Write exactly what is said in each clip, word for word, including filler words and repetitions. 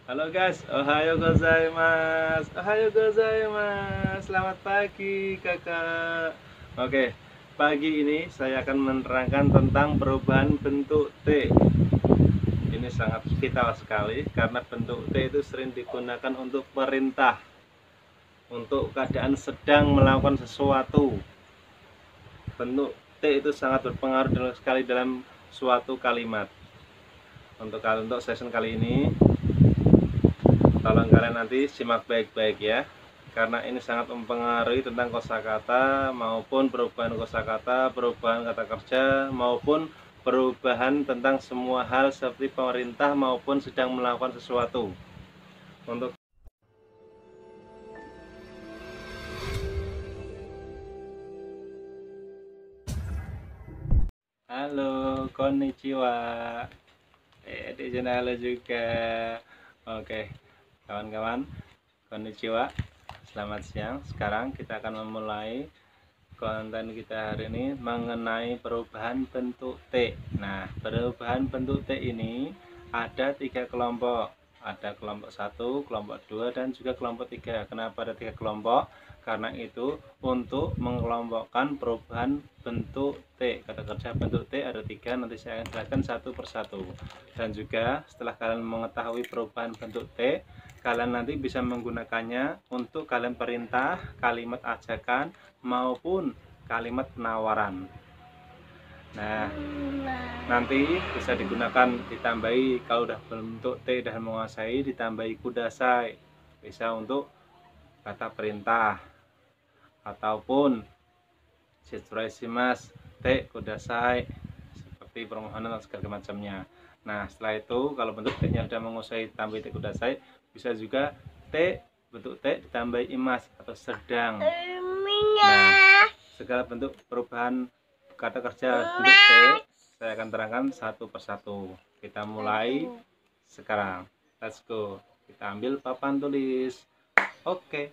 Halo guys, ohayo gozaimasu. Ohayo gozaimasu. Selamat pagi kakak. Oke, pagi ini saya akan menerangkan tentang perubahan bentuk T. Ini sangat vital sekali karena bentuk T itu sering digunakan untuk perintah, untuk keadaan sedang melakukan sesuatu. Bentuk T itu sangat berpengaruh sekali dalam suatu kalimat. Untuk untuk session kali ini, tolong kalian nanti simak baik-baik ya, karena ini sangat mempengaruhi tentang kosakata maupun perubahan kosakata, perubahan kata kerja maupun perubahan tentang semua hal seperti pemerintah maupun sedang melakukan sesuatu. Untuk halo, konnichiwa. Eh, di sana halo juga. Oke, kawan-kawan, konnichiwa. Selamat siang. Sekarang kita akan memulai konten kita hari ini mengenai perubahan bentuk T. Nah, perubahan bentuk T ini ada tiga kelompok. Ada kelompok satu, kelompok dua, dan juga kelompok tiga. Kenapa ada tiga kelompok? Karena itu untuk mengelompokkan perubahan bentuk T. Kata kerja bentuk T ada tiga, nanti saya akan jelaskan satu persatu. Dan juga setelah kalian mengetahui perubahan bentuk T, kalian nanti bisa menggunakannya untuk kalian perintah, kalimat ajakan maupun kalimat penawaran. Nah, nanti bisa digunakan ditambahi kalau udah bentuk T dan menguasai, ditambahi kudasai, bisa untuk kata perintah ataupun shitsuraimasu T kudasai, seperti permohonan dan segala macamnya. Nah, setelah itu kalau bentuk T nya sudah menguasai, tambah T kudasai, bisa juga T bentuk T ditambah imas atau sedang. Nah, segala bentuk perubahan kata kerja bentuk T saya akan terangkan satu persatu. Kita mulai sekarang. Let's go. Kita ambil papan tulis. Oke.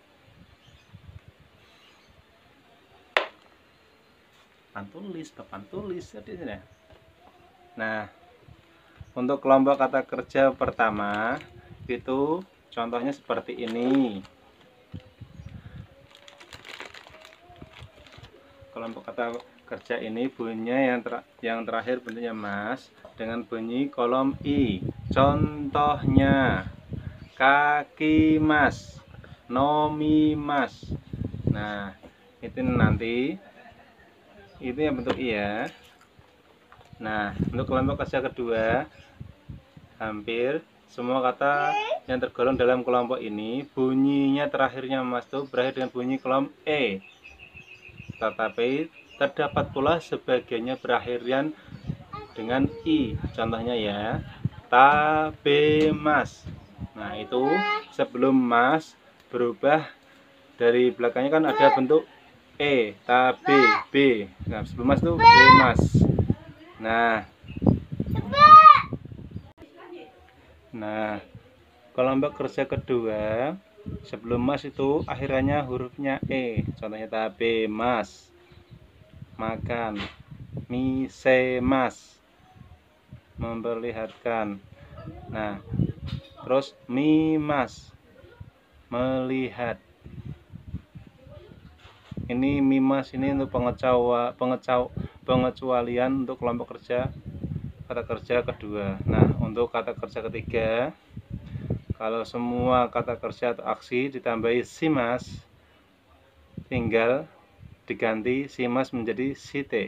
Papan tulis, papan tulis di sini. Nah, untuk kelompok kata kerja pertama itu contohnya seperti ini. Kelompok kata kerja ini bunyinya yang ter yang terakhir bentuknya mas dengan bunyi kolom i. Contohnya kaki mas, nomi mas. Nah, itu nanti itu yang bentuk i ya. Nah, untuk kelompok kerja kedua, hampir semua kata yang tergolong dalam kelompok ini bunyinya terakhirnya mas itu berakhir dengan bunyi kolom e. Tetapi terdapat pula sebagiannya berakhirnya dengan i. Contohnya ya, tabemas. Nah, itu sebelum mas berubah dari belakangnya kan ada bentuk e, tabe, b. Nah, sebelum mas itu bemas. Nah, nah kelompok kerja kedua sebelum mas itu akhirnya hurufnya e. Contohnya tabe mas, makan, mise mas, memperlihatkan. Nah, terus mimas, melihat. Ini mimas ini untuk pengecualian pengecau pengecualian untuk kelompok kerja kata kerja kedua. Nah, untuk kata kerja ketiga, kalau semua kata kerja atau aksi ditambahi simas, tinggal diganti simas menjadi site.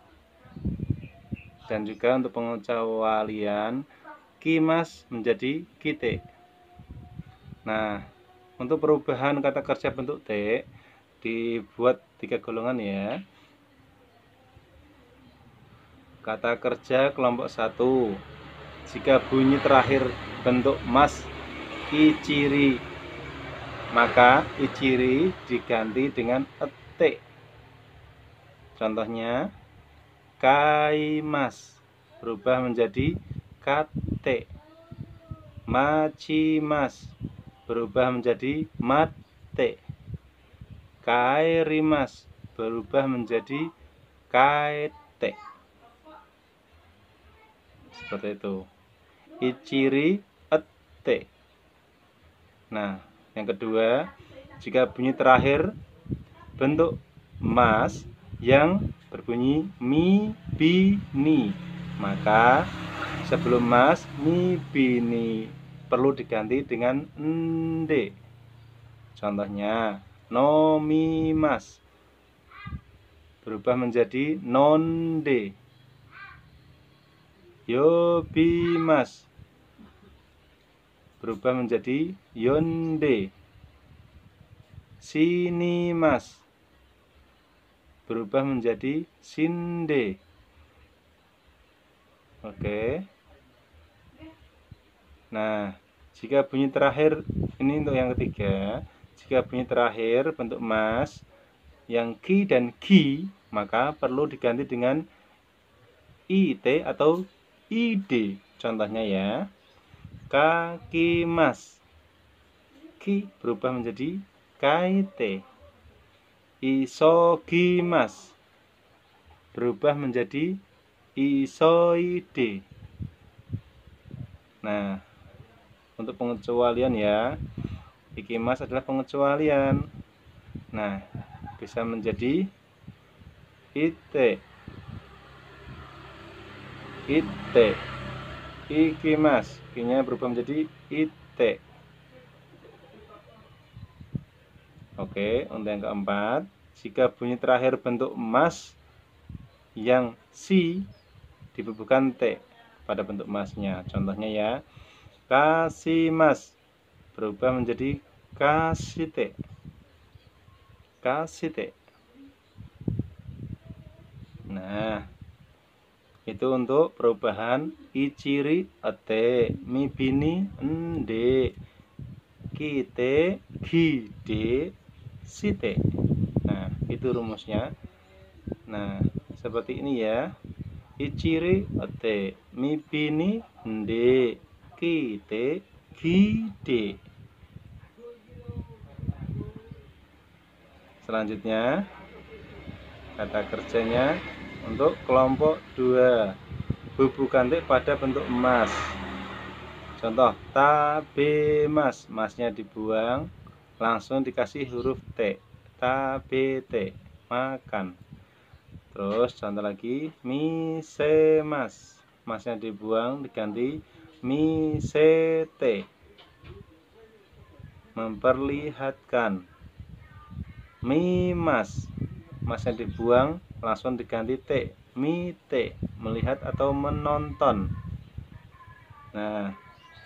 Dan juga untuk pengecualian kimas menjadi kite. Nah, untuk perubahan kata kerja bentuk T dibuat tiga golongan ya. Kata kerja kelompok satu, jika bunyi terakhir bentuk mas iciri, maka iciri diganti dengan et. Contohnya kaimas berubah menjadi kate, machimas berubah menjadi mate, kairimas berubah menjadi kaete. Seperti itu. Ichiri ete. Nah, yang kedua, jika bunyi terakhir bentuk mas yang berbunyi mi, bi, ni, maka sebelum mas, mi, bi, ni perlu diganti dengan ende. Contohnya, no, mi, mas berubah menjadi nonde. Yo, bi, mas berubah menjadi yonde. Sini, mas berubah menjadi sinde. Oke. Nah, jika bunyi terakhir, ini untuk yang ketiga, jika bunyi terakhir bentuk mas yang ki dan gi, maka perlu diganti dengan it atau id. Contohnya ya, kaki mas, ki berubah menjadi kaite. Isogimas berubah menjadi isoide. Nah, untuk pengecualian ya, ikimas adalah pengecualian. Nah, bisa menjadi ite, ite, ikimas, kinya berubah menjadi ite. Oke, untuk yang keempat, jika bunyi terakhir bentuk mas yang si dibubuhkan t pada bentuk masnya. Contohnya ya, kasih mas berubah menjadi kasite, kasite. Nah, itu untuk perubahan iciri ate, mibini ende, kite gide site. Nah, itu rumusnya. Nah, seperti ini ya. Ichiri ate, mibini ende, kite gide. Selanjutnya, kata kerjanya untuk kelompok dua, bubukan T pada bentuk emas. Contoh, tabe mas, masnya dibuang, langsung dikasih huruf T, tabete, makan. Terus contoh lagi, mise mas, masnya dibuang, diganti misete, memperlihatkan. Mimas, masnya dibuang, langsung diganti T, mite, melihat atau menonton. Nah,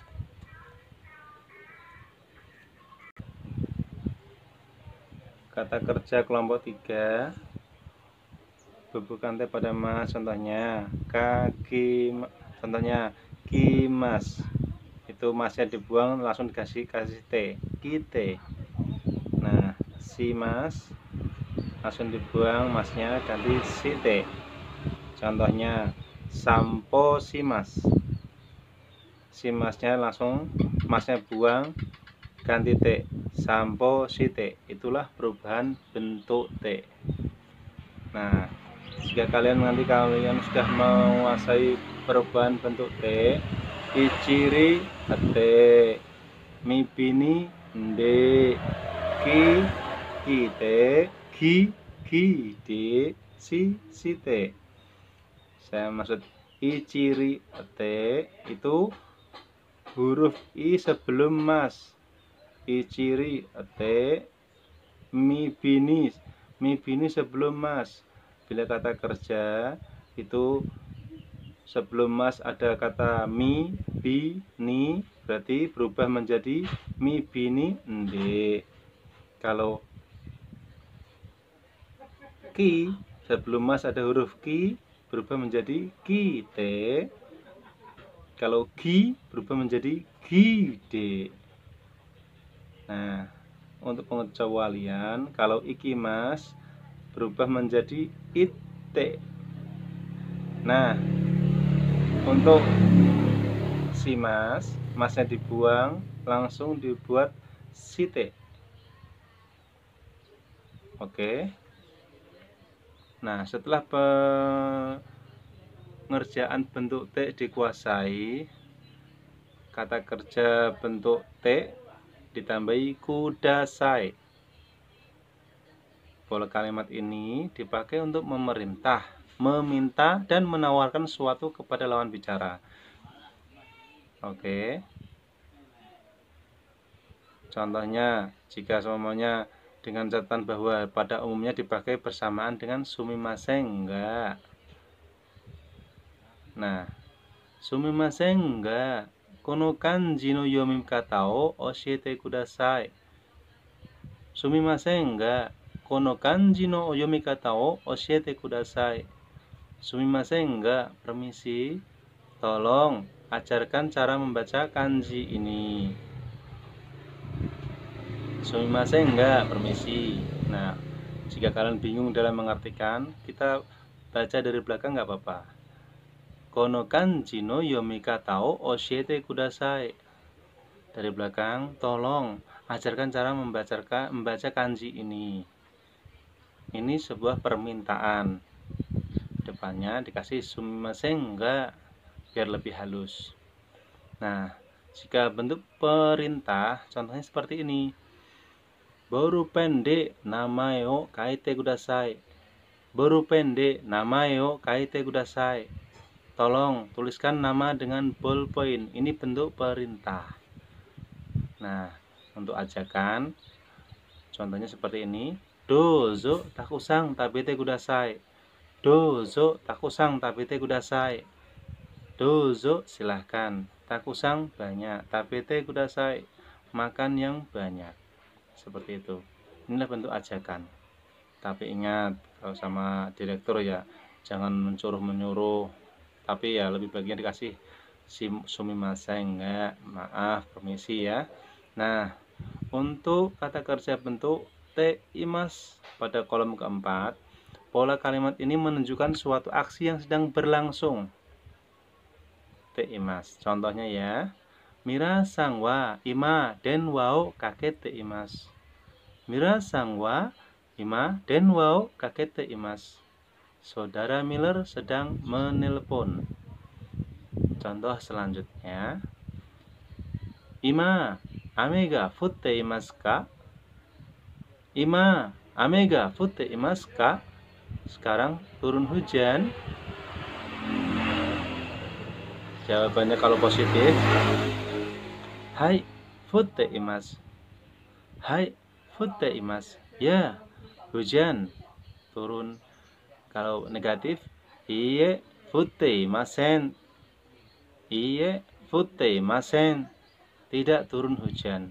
kata kerja kelompok tiga, bubukan T pada mas, contohnya kaki, contohnya kimas, itu masnya dibuang, langsung dikasih kasih T, kite. Nah, si mas langsung dibuang, masnya ganti site. Contohnya sampo si mas, si masnya langsung masnya buang, ganti T, sampo site. Itulah perubahan bentuk T. Nah, jika kalian nanti kalian sudah menguasai perubahan bentuk T, ichiri ate, mibini nde, ki kite, gi gide, si site. Saya maksud ichiri ate itu huruf i sebelum mas. Ichiri ate, mibini, mibini sebelum mas. Bila kata kerja itu sebelum mas ada kata mi, bi, ni, berarti berubah menjadi mi, bini, ende. Kalau ki sebelum mas ada huruf ki, berubah menjadi kite. Kalau gi berubah menjadi gide. Nah, untuk pengecualian, kalau ikimas berubah menjadi ite. Nah, untuk si mas, masnya dibuang, langsung dibuat site. Oke. Nah, setelah pengerjaan bentuk T dikuasai, kata kerja bentuk T ditambahi kudasai. Pola kalimat ini dipakai untuk memerintah, meminta, dan menawarkan sesuatu kepada lawan bicara. Oke. Contohnya, jika semuanya dengan catatan bahwa pada umumnya dipakai bersamaan dengan sumimasen, enggak. Nah, sumimasen enggak. Kono kanji no yomi kata o oshiete kudasai. Sumimasen enggak. Kono kanji no yomi kata o oshiete kudasai. Sumimasen enggak, permisi, tolong ajarkan cara membaca kanji ini. Sumimasen enggak, permisi. Nah, jika kalian bingung dalam mengartikan, kita baca dari belakang enggak apa-apa. Kono kanji no yomi kata o oshiete kudasai. Dari belakang, tolong ajarkan cara membaca membaca kanji ini. Ini sebuah permintaan. Depannya dikasih sumimasen enggak, biar lebih halus. Nah, jika bentuk perintah, contohnya seperti ini. Boru pendek namae o kaite kudasai. Boru pendek namae o kaite kudasai. Tolong tuliskan nama dengan ballpoint. Ini bentuk perintah. Nah, untuk ajakan, contohnya seperti ini. Dozo takusang tabete kudasai. Dozo takusang tabete kudasai. Dozo silahkan. Takusang banyak. Tabete kudasai. Makan yang banyak. Seperti itu. Inilah bentuk ajakan. Tapi ingat, kalau sama direktur ya, jangan menyuruh-menyuruh. Tapi ya lebih bagian dikasih sumimasen enggak, maaf, permisi ya. Nah, untuk kata kerja bentuk te imas pada kolom keempat, pola kalimat ini menunjukkan suatu aksi yang sedang berlangsung. Te imas. Contohnya ya. Mirasang wa ima den wao kakete imas. Mirasang wa ima den wao kakete imas. Saudara Miller sedang menelpon. Contoh selanjutnya. Ima ame ga futte imasu ka? Ima ame ga futte imasu ka? Sekarang turun hujan. Jawabannya kalau positif, hai futte imasu. Hai futte imasu. Ya, hujan turun. Kalau negatif, iye futte imasen. Iye futte imasen. Tidak turun hujan.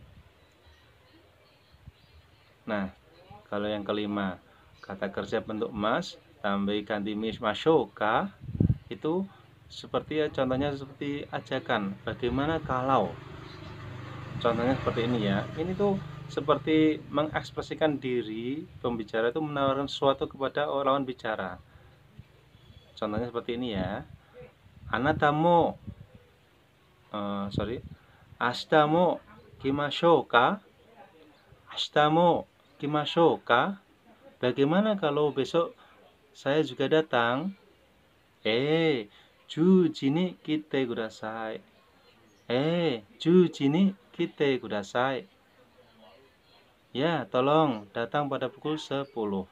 Nah, kalau yang kelima, kata kerja bentuk mas tambah ganti mis mashoka, itu seperti ya, contohnya seperti ajakan. Bagaimana kalau? Contohnya seperti ini ya. Ini tuh seperti mengekspresikan diri pembicara itu menawarkan sesuatu kepada lawan bicara. Contohnya seperti ini ya. Anatamo, uh, sorry, ashitamo kimashou ka? Ashitamo kimashou ka? Bagaimana kalau besok saya juga datang? Eh, juji ni kite kudasai. Eh, juji ni kite kudasai. Ya, tolong datang pada pukul sepuluh.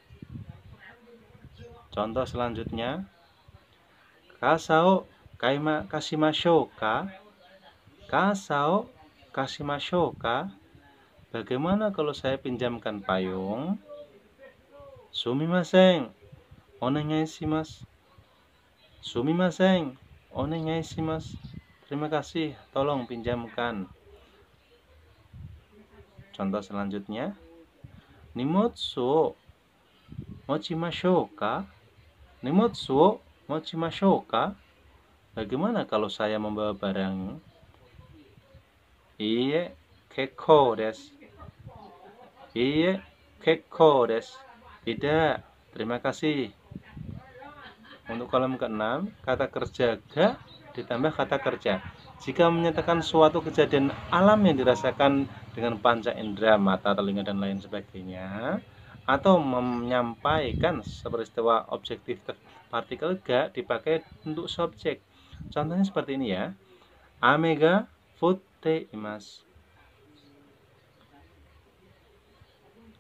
Contoh selanjutnya. Kasao kaima kasimashou ka? Kasao kasimashou ka? Bagaimana kalau saya pinjamkan payung? Sumimasen, onegai shimasu. Sumimasen, onegai shimasu. Terima kasih, tolong pinjamkan. Contoh selanjutnya. Nimotsu o mochimashou ka? Nimotsu o mochimashou ka? Bagaimana kalau saya membawa barang? Iye, kekkou desu. Iye, kekkou desu. Tidak, terima kasih. Untuk kolom keenam, kata kerja ga ditambah kata kerja. Jika menyatakan suatu kejadian alam yang dirasakan dengan panca indera, mata, telinga, dan lain sebagainya, atau menyampaikan peristiwa objektif partikel ga dipakai untuk subjek. Contohnya seperti ini ya. Ame ga futte imasu.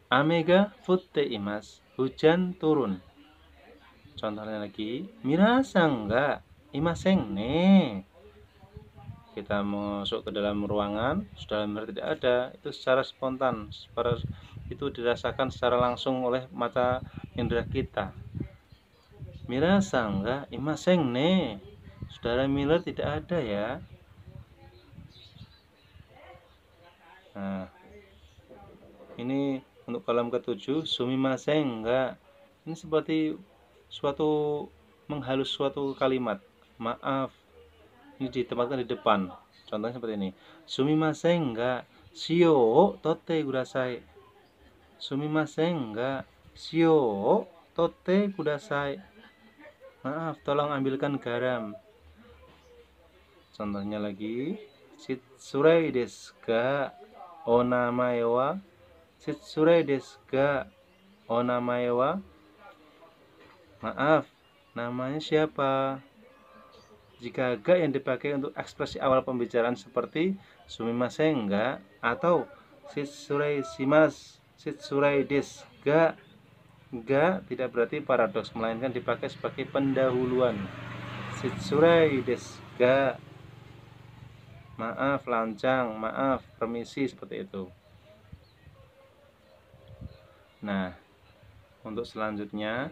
Amega futte imas, hujan turun. Contohnya lagi, mirasang enggak, imaseng ne. Kita masuk ke dalam ruangan, sudah benar tidak ada, itu secara spontan, secara, itu dirasakan secara langsung oleh mata indera kita. Mirasang enggak, imaseng ne. Saudara Miller tidak ada ya. Nah, ini untuk kolom ketujuh, sumimasen enggak. Ini seperti suatu menghalus suatu kalimat. Maaf. Ini ditempatkan di depan. Contohnya seperti ini. Sumimasen enggak. Shio totte kudasai. Sumimasen enggak. Shio totte kudasai. Maaf, tolong ambilkan garam. Contohnya lagi. Shitsurei desu ka? Onamae wa? Shitsurei desu ka? Onamae wa? Maaf, namanya siapa? Jika ga yang dipakai untuk ekspresi awal pembicaraan seperti sumimasen enggak atau shitsurei shimasu, shitsurei desu ga. Ga tidak berarti paradoks, melainkan dipakai sebagai pendahuluan. Shitsurei desu ga. Maaf, lancang, maaf, permisi, seperti itu. Nah, untuk selanjutnya,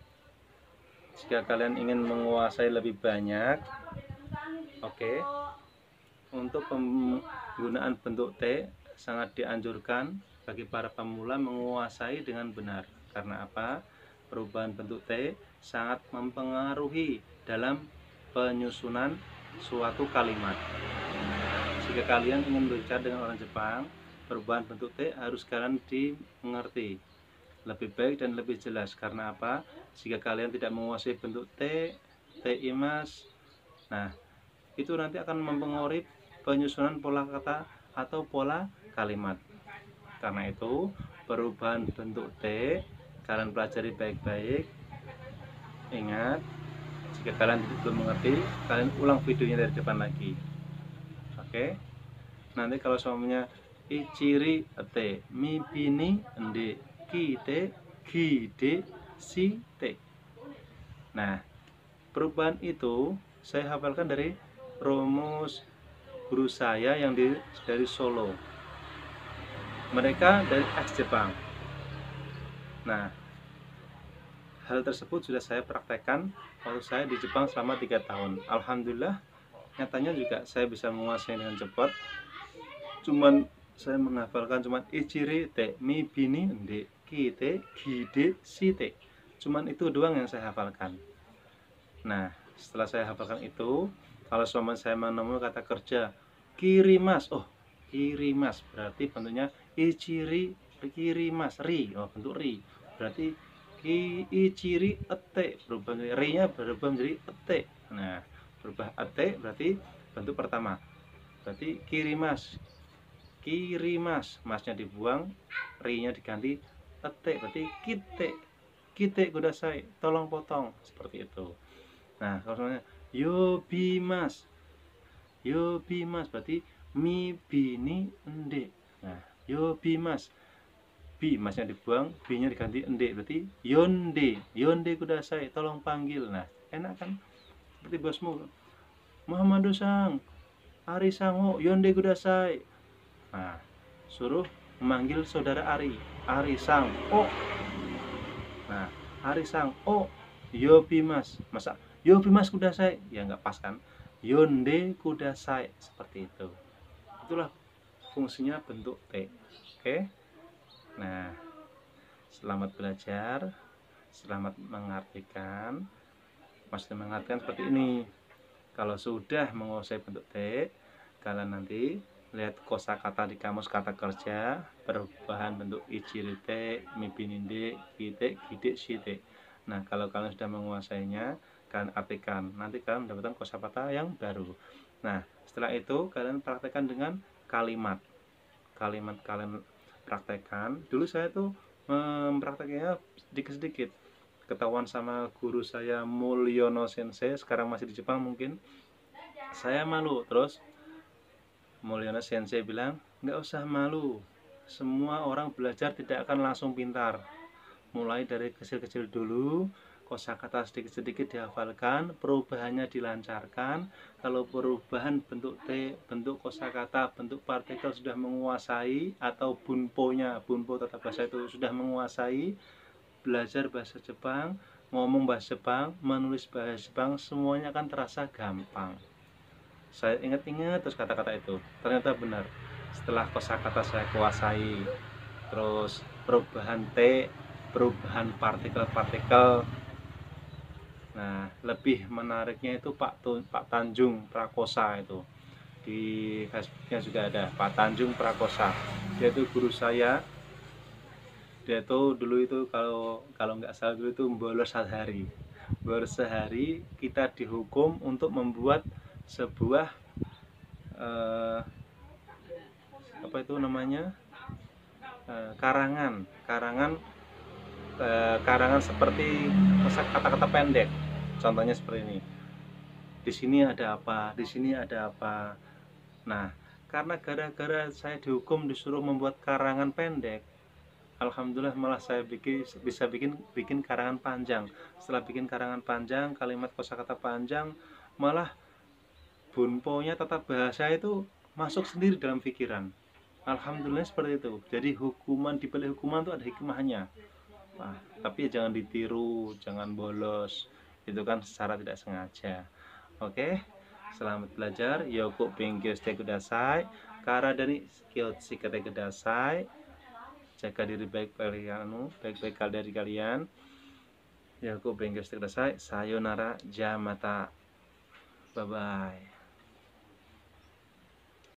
jika kalian ingin menguasai lebih banyak, oke, okay, untuk penggunaan bentuk T sangat dianjurkan bagi para pemula menguasai dengan benar. Karena apa? Perubahan bentuk T sangat mempengaruhi dalam penyusunan suatu kalimat. Jika kalian ingin berbicara dengan orang Jepang, perubahan bentuk T harus kalian dimengerti lebih baik dan lebih jelas. Karena apa? Jika kalian tidak menguasai bentuk T, T imas, nah itu nanti akan mempengaruhi penyusunan pola kata atau pola kalimat. Karena itu perubahan bentuk T kalian pelajari baik-baik. Ingat, jika kalian belum mengerti, kalian ulang videonya dari depan lagi. Oke, nanti kalau suaminya ichiri te, mi bini ende, kite, gide, si te. Nah, perubahan itu saya hafalkan dari rumus guru saya yang di, dari Solo. Mereka dari ex Jepang. Nah, hal tersebut sudah saya praktekkan waktu saya di Jepang selama tiga tahun. Alhamdulillah, nyatanya juga saya bisa menguasai dengan cepat. Cuman saya menghafalkan cuman ichiri te, mi bini ende, kite, gide, shite. Cuman itu doang yang saya hafalkan. Nah, setelah saya hafalkan itu, kalau suami saya menemukan kata kerja kirimas, oh kirimas berarti bentuknya ichiri kirimas, ri, oh bentuk ri, berarti ki ichiri ete, berubah menjadi ri nya berubah menjadi ete. Nah, berubah ete berarti bentuk pertama, berarti kirimas, kirimas, masnya dibuang, ri nya diganti ete, berarti kite, kite kudasai, tolong potong, seperti itu. Nah, kalau misalnya yobimas, yobimas berarti mi bini ende. Nah, yobimas, bi masnya dibuang, bi nya diganti ende, berarti yonde, yonde kudasai, tolong panggil. Nah, enak kan? Seperti bosmu, Muhammadu sang, Ari sango, yonde kudasai. Nah, suruh memanggil saudara Ari, Ari sang, oh. Nah, Ari sang, oh, yobimas, masa yobimas kudasai, ya nggak pas kan? Yonde kudasai, seperti itu. Itulah fungsinya bentuk T. Oke. Nah, selamat belajar, selamat mengartikan. Maksudnya mengartikan seperti ini. Kalau sudah menguasai bentuk T, kalian nanti lihat kosakata di kamus kata kerja, perubahan bentuk ichiri te, mibininde, kite, gide, shite. Nah, kalau kalian sudah menguasainya, kalian artikan. Nanti kalian mendapatkan kosakata yang baru. Nah, setelah itu kalian praktekkan dengan kalimat. Kalimat kalian praktekkan. Dulu saya tuh mempraktekannya sedikit-sedikit. Ketahuan sama guru saya Mulyono Sensei, sekarang masih di Jepang mungkin. Saya malu, terus Mulyono Sensei bilang, nggak usah malu, semua orang belajar tidak akan langsung pintar. Mulai dari kecil-kecil dulu, kosakata sedikit-sedikit dihafalkan, perubahannya dilancarkan. Kalau perubahan bentuk T, bentuk kosakata, bentuk partikel sudah menguasai, atau bunponya, bunpo tata bahasa itu sudah menguasai, belajar bahasa Jepang, ngomong bahasa Jepang, menulis bahasa Jepang, semuanya akan terasa gampang. Saya ingat-ingat terus kata-kata itu, ternyata benar. Setelah kosakata saya kuasai, terus perubahan T, perubahan partikel-partikel. Nah, lebih menariknya itu Pak Tun, Pak Tanjung Prakosa itu. Di Facebooknya juga ada Pak Tanjung Prakosa. Dia itu guru saya. Dia itu dulu itu kalau kalau nggak salah dulu itu bolos sehari. Bolos sehari kita dihukum untuk membuat sebuah eh, apa itu namanya? Eh, karangan, karangan eh, karangan seperti kata-kata pendek. Contohnya seperti ini. Di sini ada apa? Di sini ada apa? Nah, karena gara-gara saya dihukum disuruh membuat karangan pendek, alhamdulillah malah saya bikin bisa bikin bikin karangan panjang. Setelah bikin karangan panjang, kalimat kosakata panjang, malah bunponya tata bahasa itu masuk sendiri dalam pikiran. Alhamdulillah seperti itu. Jadi hukuman di balik hukuman itu ada hikmahnya. Nah, tapi jangan ditiru, jangan bolos. Itu kan secara tidak sengaja. Oke, selamat belajar. Yoku pinggir shite kudasai. Kara dari kyotsu shite kudasai. Jaga diri baik-baik kalian, baik-baik dari kalian. Yoku pinggir shite kudasai. Sayonara, jamata. Bye bye.